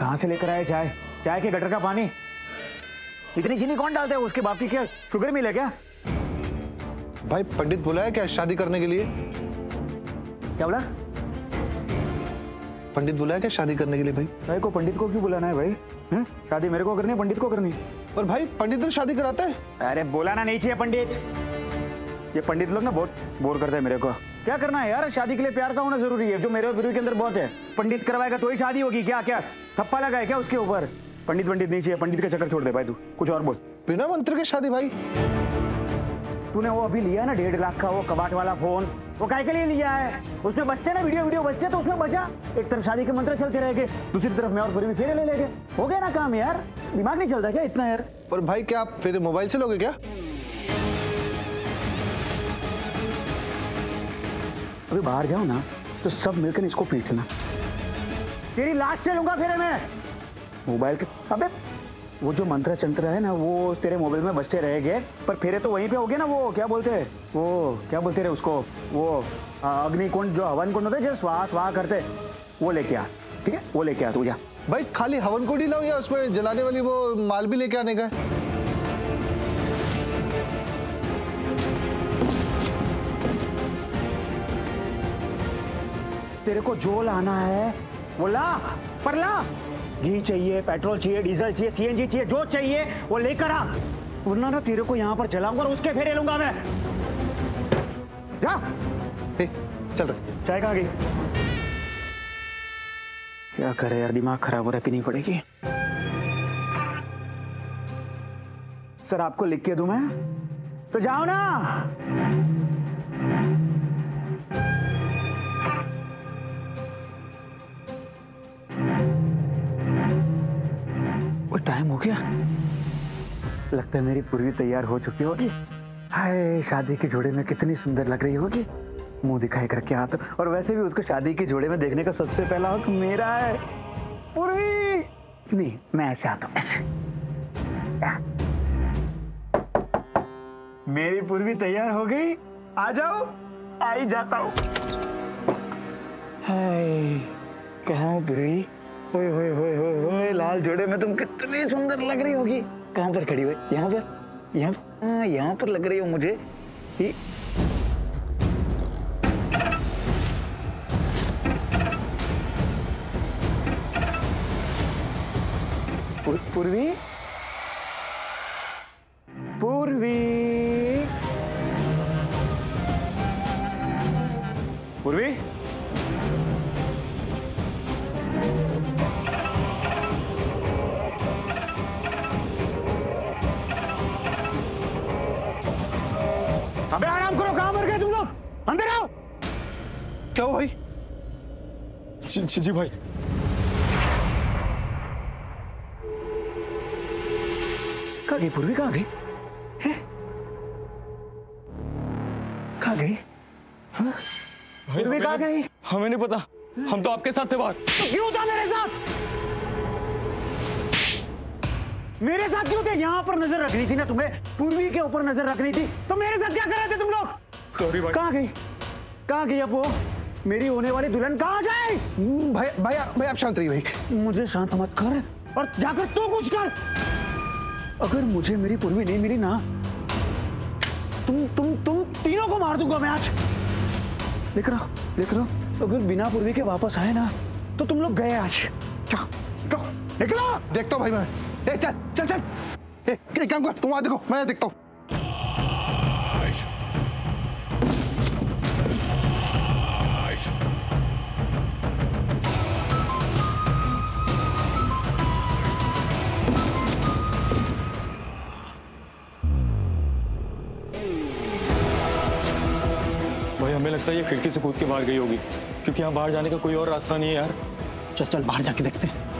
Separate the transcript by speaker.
Speaker 1: कहाँ से लेकर आए चाय? चाय के गटर का पानी? इतनी चीनी कौन डालता है? उसके बाप की क्या शुगर मिल है क्या?
Speaker 2: भाई पंडित बुलाया क्या शादी करने के लिए?
Speaker 1: क्या बोला?
Speaker 2: पंडित बुलाया क्या शादी करने के लिए? भाई
Speaker 1: को पंडित को क्यों बुलाना है भाई? शादी मेरे को करनी है, पंडित को करनी है?
Speaker 2: पर भाई पंडित तो शादी कराता है।
Speaker 1: अरे बुलाना नहीं चाहिए पंडित। ये पंडित लोग ना बहुत बोर करते हैं मेरे को। क्या करना है यार? शादी के लिए प्यार का होना जरूरी है, जो मेरे और गुरु के अंदर बहुत है। पंडित करवाएगा तो ही शादी होगी क्या? क्या थप्पा लगा है क्या उसके ऊपर? पंडित नहीं चाहिए, पंडित का चक्कर छोड़ दे भाई। तू कुछ और बोल।
Speaker 2: बिना मंत्र के शादी? भाई
Speaker 1: तूने वो अभी लिया ना 1.5 लाख का वो कबाट वाला फोन, वो काय के लिए लिया है? उसमें बच्चे ना वीडियो बच्चे, तो उसमें बचा। एक तरफ शादी के मंत्र चलते रहेंगे, दूसरी तरफ मैं और पूरी भी फेरे ले लेंगे। हो गया ना काम यार। दिमाग नहीं चलता क्या इतना यार?
Speaker 2: पर भाई क्या आप फिर मोबाइल से लोगे क्या?
Speaker 1: अभी बाहर जाओ ना तो सब मिलकर इसको पीटना। तेरी लाश से लूंगा फिर मैं मोबाइल के। अबे वो जो मंत्र चंत्र है ना वो तेरे मोबाइल में बजते रहेंगे, पर फेरे तो वहीं पे हो गए ना। वो क्या बोलते हैं, वो क्या बोलते रहे उसको, वो अग्निकुंड, जो हवन कुंड होता है, जो स्वाहा स्वाहा करते, वो लेके आ। ठीक है, वो लेके आ तू जा।
Speaker 2: भाई खाली हवन कुंड ही लाऊं या उसमें जलाने वाली वो माल भी लेके आने का है?
Speaker 1: तेरे को जो लाना है वो ला, पर ला। घी चाहिए, पेट्रोल चाहिए, डीजल चाहिए, सीएनजी चाहिए, जो चाहिए वो लेकर आ, वरना ना तेरे को यहाँ पर जलाऊंगा और उसके फेरे लूंगा मैं। जा।
Speaker 2: चल रहे।
Speaker 1: चाय कहाँ गई? क्या करे यार, दिमाग खराब हो रहा है, पीनी पड़ेगी। सर आपको लिख के दूं मैं? तो जाओ ना। वो टाइम हो गया, लगता है मेरी पूरी तैयार हो चुकी होगी। हाय, शादी के जोड़े में कितनी सुंदर लग रही होगी। मुंह दिखाई करके हाथ, और वैसे भी उसको शादी के जोड़े में देखने का सबसे पहला हक मेरा है। पूर्वी नहीं, मैं ऐसे आता हूँ, ऐसे। मेरी पूर्वी तैयार हो गई, आ जाओ। आ ही जाता हूँ। हाय, कहाँ पूर्वी? ओए होए होए होए होए, लाल जोड़े में तुम कितनी सुंदर लग रही होगी। कहाँ पर खड़ी हुई? यहाँ पर? यहाँ पर लग रही हो मुझे। पूर्वी, पूर्वी, पूर्वी, अबे आराम करो, कहां मर गए तुम लोग? अंदर आओ।
Speaker 2: क्या हुआ भाई?
Speaker 3: जी भाई।
Speaker 1: कहाँ गई पूर्वी? कहाँ गई? कहाँ गई? पूर्वी कहाँ गई?
Speaker 3: हमें नहीं पता, हम तो आपके साथ थे बाहर।
Speaker 1: तो क्यों था मेरे साथ? मेरे साथ क्यों थे? यहाँ पर नजर रखनी थी ना तुम्हें, पूर्वी के ऊपर नजर रखनी थी, तो मेरे साथ क्या कर रहे थे तुम लोग?
Speaker 3: सॉरी भाई।
Speaker 1: कहाँ गई? कहाँ गई अब वो मेरी होने वाली दुल्हन? कहाँ गई?
Speaker 2: भाई आप शांत रहिए भाई।
Speaker 1: मुझे शांत मत कर, और जाकर तू कुछ कर। अगर मुझे मेरी पूर्वी नहीं मिली ना, तुम तीनों को मार दूंगा मैं आज। देख रहा, अगर बिना पूर्वी के वापस आए ना तो तुम लोग गए आज। निकलो।
Speaker 2: देखता हूँ भाई मैं। चल। एक काम कर, तुम वहां देखो, मैं देखता हूँ।
Speaker 3: भाई हमें लगता है ये खिड़की से कूद के बाहर गई होगी, क्योंकि यहाँ बाहर जाने का कोई और रास्ता नहीं है यार।
Speaker 1: चल बाहर जाके देखते हैं।